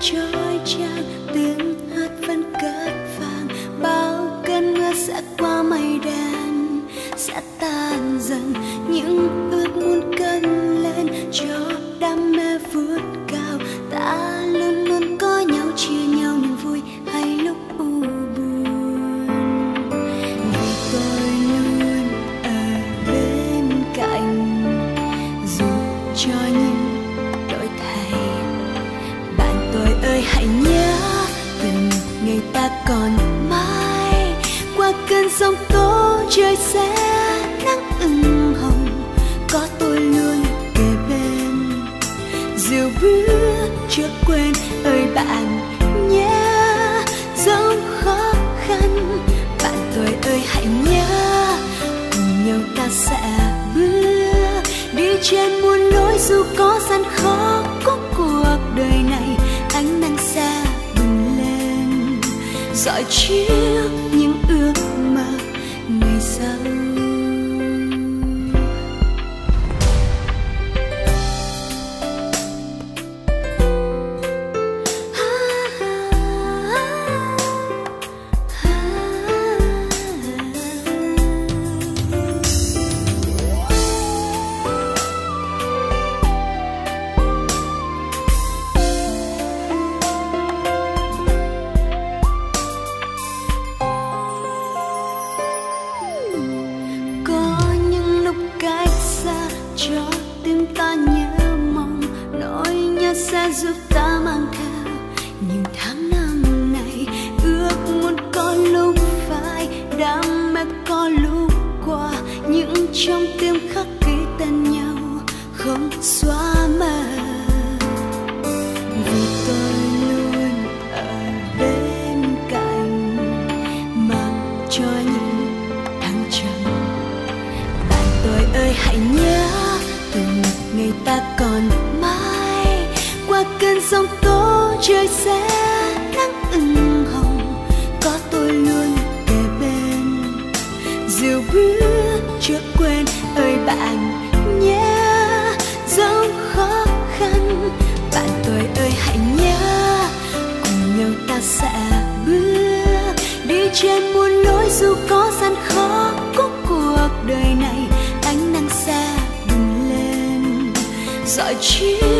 trôi trang, tiếng hát vẫn cất vang. Bao cơn mưa sẽ qua mây đen, sẽ tan dần những ước muốn cất lên cho đam mê vút cao. Ta luôn luôn có nhau, chia nhau niềm vui hay lúc u buồn. Vì tôi luôn ở bên cạnh, dù cho những đổi thay. Bạn tôi ơi hãy nhớ, từng ngày ta còn mãi. Qua cơn giông tố trời sẽ nắng ửng hồng, có tôi luôn kề bên. Dìu bước chưa quên ơi bạn nhé, dẫu khó khăn. Bạn tôi ơi hãy nhớ, cùng nhau ta sẽ bước đi trên muôn lối. Dù có gian khó của cuộc đời này, ánh nắng sẽ bừng lên, rọi chiếu những ước mơ ngày sau. Sẽ giúp ta mang theo những tháng năm này. Ước muốn có lúc phai, đam mê có lúc qua, những trong tim khắc ghi tên nhau không xóa mờ. Vì tôi luôn ở bên cạnh, mang cho những thăng trầm. Bạn tôi ơi hãy nhớ, từng ngày ta còn mãi. Qua cơn giông tố trời sẽ nắng ửng hồng, có tôi luôn kề bên. Dìu bước chưa quên ơi bạn nhé, dẫu khó khăn. Bạn tôi ơi hãy nhớ, cùng nhau ta sẽ bước đi trên muôn lối. Dù có gian khó của cuộc đời này, ánh nắng sẽ bừng lên, rọi chiếu